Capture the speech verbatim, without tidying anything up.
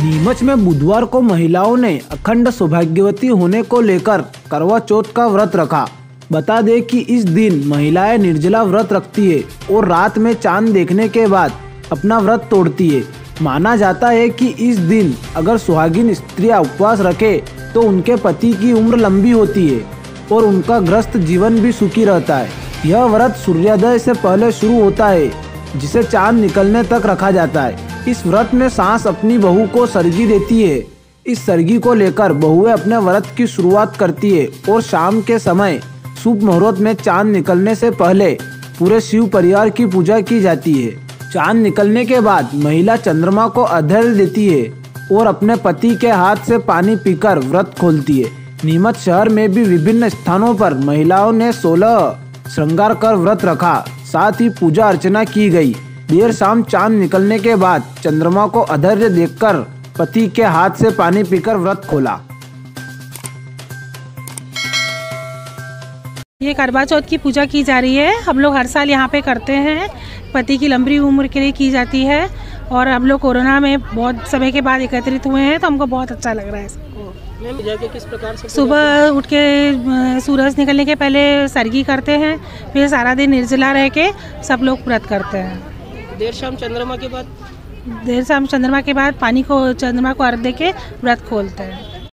नीमच में बुधवार को महिलाओं ने अखंड सौभाग्यवती होने को लेकर करवा चौथ का व्रत रखा। बता दें कि इस दिन महिलाएं निर्जला व्रत रखती है और रात में चांद देखने के बाद अपना व्रत तोड़ती है। माना जाता है कि इस दिन अगर सुहागिन स्त्रियां उपवास रखे तो उनके पति की उम्र लंबी होती है और उनका ग्रस्त जीवन भी सुखी रहता है। यह व्रत सूर्योदय से पहले शुरू होता है, जिसे चांद निकलने तक रखा जाता है। इस व्रत में सास अपनी बहू को सरगी देती है। इस सरगी को लेकर बहुएं अपने व्रत की शुरुआत करती है और शाम के समय शुभ मुहूर्त में चांद निकलने से पहले पूरे शिव परिवार की पूजा की जाती है। चांद निकलने के बाद महिला चंद्रमा को अर्घ्य देती है और अपने पति के हाथ से पानी पीकर व्रत खोलती है। नीमच शहर में भी विभिन्न स्थानों पर महिलाओं ने सोलह श्रृंगार कर व्रत रखा, साथ ही पूजा अर्चना की गई। देर शाम चांद निकलने के बाद चंद्रमा को अर्घ्य देकर पति के हाथ से पानी पीकर व्रत खोला। ये करवा चौथ की पूजा की जा रही है। हम लोग हर साल यहाँ पे करते हैं। पति की लंबी उम्र के लिए की जाती है और हम लोग कोरोना में बहुत समय के बाद एकत्रित हुए हैं, तो हमको बहुत अच्छा लग रहा है। पूजा के किस प्रकार से? सुबह उठ के सूरज निकलने के पहले सरगी करते हैं, फिर सारा दिन निर्जला रह के सब लोग व्रत करते हैं। देर शाम चंद्रमा के बाद देर शाम चंद्रमा के बाद पानी को चंद्रमा को अर्घ्य दे के व्रत खोलते हैं।